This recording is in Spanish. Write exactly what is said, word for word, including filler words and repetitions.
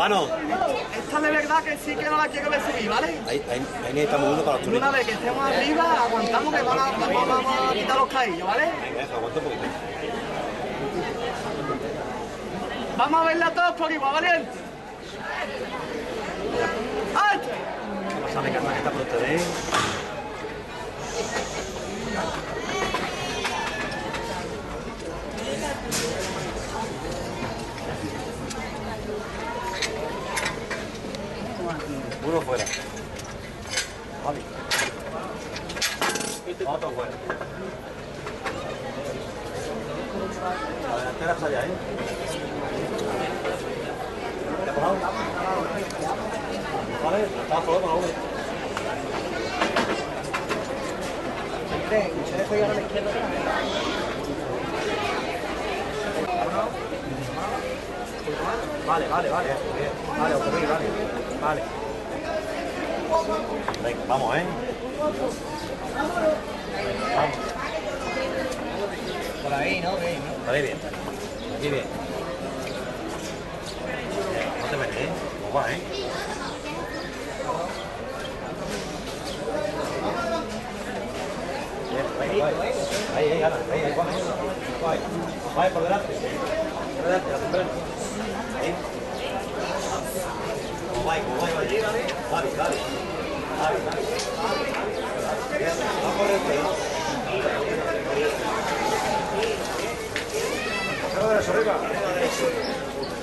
Hermano. Esta de verdad que sí que no la quiero ver subir, ¿vale? Ahí, ahí, ahí necesitamos uno para los Y una choritos. vez que estemos arriba, aguantamos que van a, vamos, vamos a quitar los caillos, ¿vale? Venga, eso, aguanta un poquito. Vamos a verla todos por igual, ¿valiente? ¡Ay! Pásame calma que está por ustedes. Uno fuera. Vale. Otro fuera. La delantera está allá, ¿eh? ¿Te ha colado? Vale, está solo con la uno. Se dejo llegar a la izquierda. Vale, vale, vale. Vale, ocurrir, vale. Vale. Venga, vamos, ¿eh? Vamos. Por ahí, ¿no? Bien, ¿no? Por ahí bien. Aquí bien. No te metes, ¿eh? ¿Cómo va, eh? Ahí, ahí, ahí, Ana, ahí, ahí, Juan, ahí. Vaya por delante. Por delante, la sombrera. Ahí. Como va, como va, vale, vale, vale. Vale, vale. Va por dentro, ¿no? Arriba, derecho.